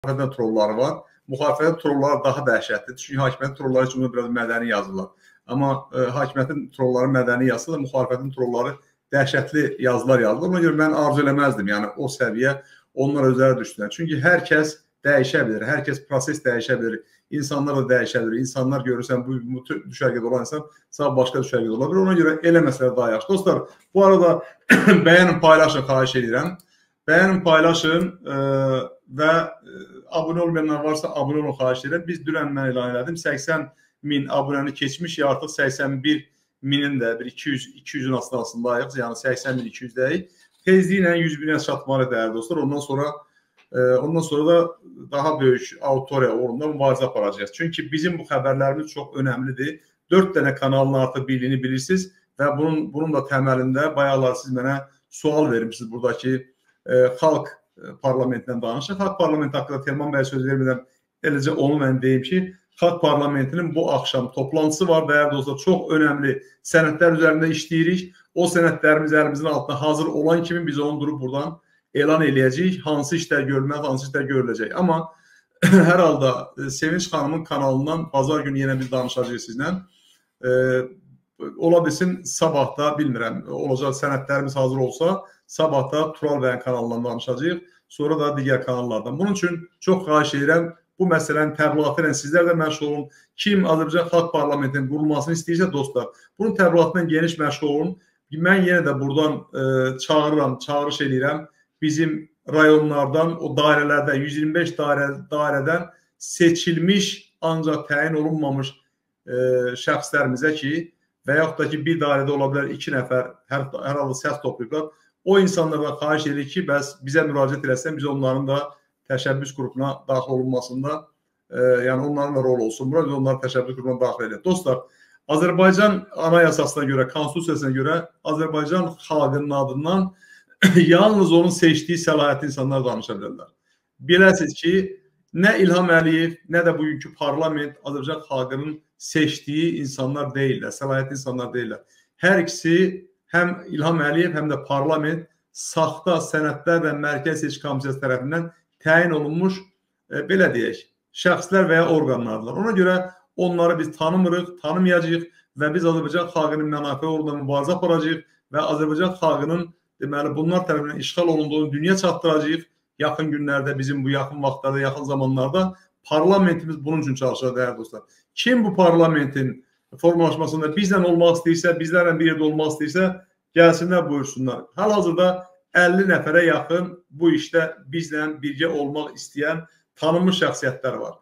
müxalifət trolları var. Müxalifət trolları daha dəhşətlidir. Çünki hakimiyyət trolları üçün biraz mədəni yazırlar. Amma hakimiyyətin trolları mədəni yazsa da müxalifətin trolları dəhşətli yazılar yazılır. Ona görə mən arzu eləməzdim. Yəni o səviyyə onlar özləri düşdülər. Çünki hər kəs dəyişə bilir. Hər kəs proses dəyişə bilir. İnsanlar da dəyişə bilir. İnsanlar görürsən bu düşərgədə olan insan sağ başqa düşərgədə ola bilir. Ona görə elə məsələ daha yaxşı. Dostlar, bu arada bəyənin, paylaşın, xahiş edirəm. Bəyənin, paylaşın və abunə olmayanlar varsa abunə olun, xahiş edirəm. Biz dünən mən elan elədim. 80.000 abunəni keçmişik. Artıq 81.000-in də bir 200-ün aslındayıq. Yəni 80.200-deyik. Tezliklə 100.000-ə çatmalı dəyərli dostlar. Ondan sonra da daha böyük auditoriya uğrunda mübarizə aparacağız. Çünki bizim bu xəbərlərimiz çox önəmlidir. 4 dənə kanalın artıq birliyini bilirsiniz və bunun da təməlində bayaqlar siz mənə sual vermişsiniz buradakı xalq parlamentindən danışıq. Xalq parlamenti haqqında Telman bəy söz vermədən eləcə onu mən deyim ki, xalq parlamentinin bu axşam toplantısı var. Dəyərli dostlar, çox önəmli sənədlər üzərində işləyirik. O sənədlərimiz əlimizin altında hazır olan kimi biz onu durub buradan elan eləyəcəyik. Hansı işlər görülməli, hansı işlər görüləcək. Amma hər halda Sevinç xanımın kanalından bazar günü yenə biz danışacağıq sizlə. Ola bilsin sabah da, bilmirəm, olacaq sənədlərimiz hazır olsa, sabah da Tural bəyin kanalından danışacağıq. Sonra da digər kanallardan. Bunun üçün çox xahiş edirəm, bu məsələnin təbliğatı ilə sizlər də məşğul olun. Kim Azərbaycan Xalq Parlamentinin qurulmasını istəyirsə dostlar, bunun təbliğatından geniş məşğul olun. Mən yenə də buradan çağırıram, çağırış edirəm. Bizim rayonlardan, o dairələrdə, 125 dairədən seçilmiş, ancaq təyin olunmamış şəxslərimizə ki, və yaxud da ki, bir dairədə ola bilər 2 nəfər hər halda səs toplayıblar. O insanlardan xahiş edirik ki, bizə müraciət eləsən, biz onların da təşəbbüs qrupuna daxil olunmasında, yəni onların da rol olsun. Burada biz onları təşəbbüs qrupuna daxil edək. Dostlar, Azərbaycan anayasasına görə, konstitusiyasına görə Azərbaycan xalqının adından yalnız onun seçdiyi səlahiyyətli insanlar danışa bilərlər. Biləsiniz ki, nə İlham Əliyev, nə də bugünkü parlament Azərbaycan xalqının seçdiyi insanlar deyirlər, səlahiyyətli insanlar deyirlər. Hər ikisi həm İlham Əliyev, həm də parlament saxta sənədlər və Mərkəzi Seçki Komissiyası tərəfindən təyin olunmuş, belə deyək, şəxslər və ya orqanlardır. Ona görə onları biz tanımırıq, tanımayacağıq və biz Azərbaycan xalqının mənafə uğrunda mübarizə aparacağıq və Azərbaycan xalqının deməli, bunlar tərəfindən işğal olunduğunu dünya çatdıracağıq. Yaxın günlərdə, bizim bu yaxın vaxtlarda, yaxın zamanlarda parlamentimiz bunun üçün çalışır, dəyərli dostlar. Kim bu parlamentin formalaşmasında bizlə olmaq istəyirsə, bizlərlə bir yerdə olmaq istəyirsə, gəlsinlər, buyursunlar. Hal-hazırda 50 nəfərə yaxın bu işdə bizlə birgə olmaq istəyən tanınmış şəxsiyyətlər var.